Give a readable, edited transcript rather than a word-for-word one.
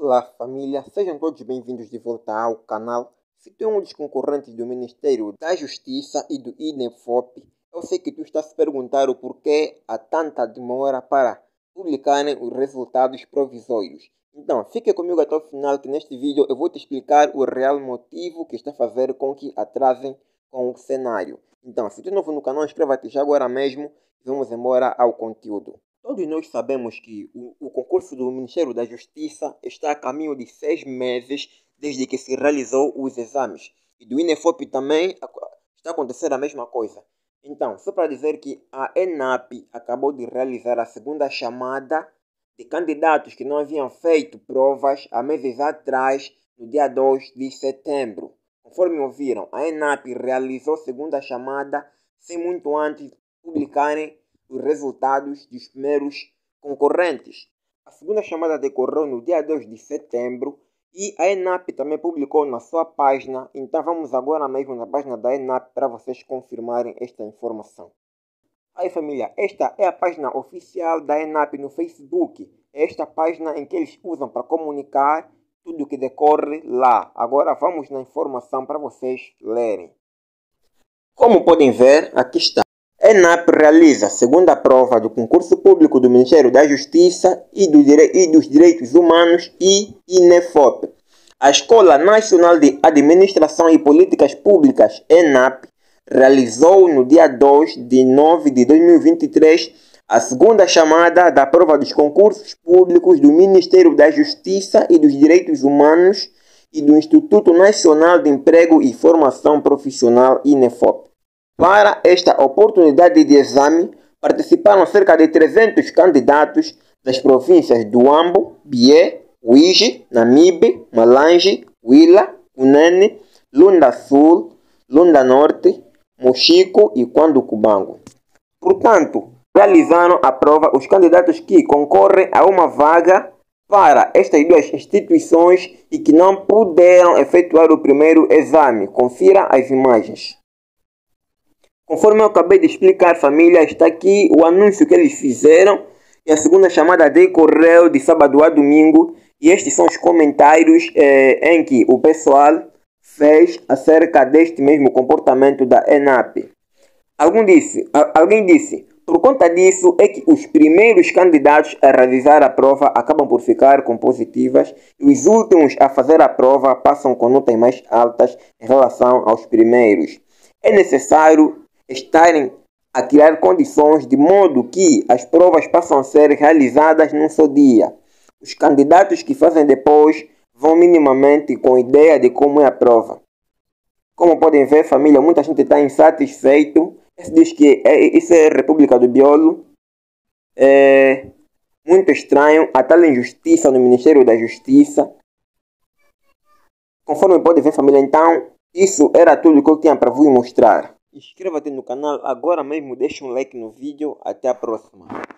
Olá família, sejam todos bem-vindos de volta ao canal. Se tu é um dos concorrentes do Ministério da Justiça e do INEFOP, eu sei que tu estás se perguntar o porquê há tanta demora para publicarem os resultados provisórios. Então, fique comigo até o final que neste vídeo eu vou te explicar o real motivo que está a fazer com que atrasem com o cenário. Então, se tu é novo no canal, inscreva-te já agora mesmo e vamos embora ao conteúdo. Todos nós sabemos que o concurso do Ministério da Justiça está a caminho de 6 meses desde que se realizou os exames. E do INEFOP também está a acontecer a mesma coisa. Então, só para dizer que a ENAP acabou de realizar a segunda chamada de candidatos que não haviam feito provas há meses atrás, no dia 2 de setembro. Conforme ouviram, a ENAP realizou a segunda chamada sem muito antes publicarem os resultados dos primeiros concorrentes. A segunda chamada decorreu no dia 2 de setembro e a ENAP também publicou na sua página. Então vamos agora mesmo na página da ENAP para vocês confirmarem esta informação. Aí família, esta é a página oficial da ENAP no Facebook. É esta página em que eles usam para comunicar tudo o que decorre lá. Agora vamos na informação para vocês lerem. Como podem ver, aqui está. A ENAP realiza a segunda prova do concurso público do Ministério da Justiça e dos Direitos Humanos e INEFOP. A Escola Nacional de Administração e Políticas Públicas, ENAP, realizou no dia 2 de nove de 2023 a segunda chamada da prova dos concursos públicos do Ministério da Justiça e dos Direitos Humanos e do Instituto Nacional de Emprego e Formação Profissional, INEFOP. Para esta oportunidade de exame, participaram cerca de 300 candidatos das províncias do Huambo, Bié, Uíge, Namibe, Malange, Huila, Cunene, Lunda Sul, Lunda Norte, Mochico e Cubango. Portanto, realizaram a prova os candidatos que concorrem a uma vaga para estas duas instituições e que não puderam efetuar o primeiro exame. Confira as imagens. Conforme eu acabei de explicar, família, está aqui o anúncio que eles fizeram e a segunda chamada decorreu de sábado a domingo. E estes são os comentários em que o pessoal fez acerca deste mesmo comportamento da ENAP. Alguém disse, por conta disso é que os primeiros candidatos a realizar a prova acabam por ficar com positivas e os últimos a fazer a prova passam com notas mais altas em relação aos primeiros. É necessário estarem a criar condições de modo que as provas possam ser realizadas num só dia. Os candidatos que fazem depois vão minimamente com ideia de como é a prova. Como podem ver, família, muita gente está insatisfeito. Esse diz que isso é República do Biolo. É muito estranho a tal injustiça no Ministério da Justiça. Conforme podem ver, família, então, isso era tudo que eu tinha para vos mostrar. Inscreva-te no canal agora mesmo, deixa um like no vídeo. Até a próxima.